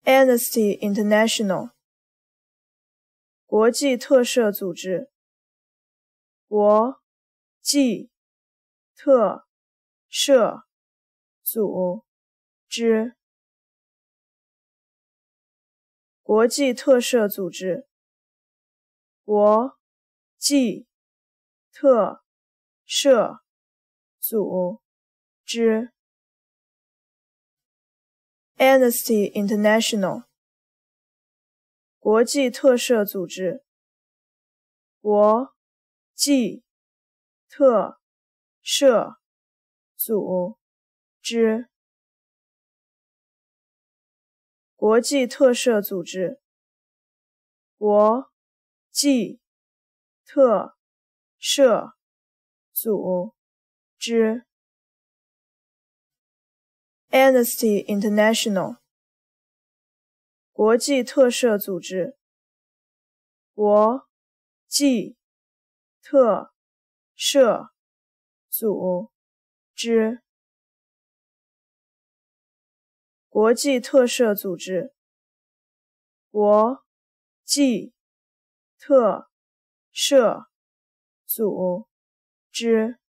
Amnesty International 国际特赦组织，国际特赦组织，国际特赦组织，国际特赦组织 Amnesty International 国际特赦组织，国际特赦组织，国际特赦组织，国际特赦组织 Amnesty International 国际特赦组织，国际特赦组织，国际特赦组织，国际特赦组织。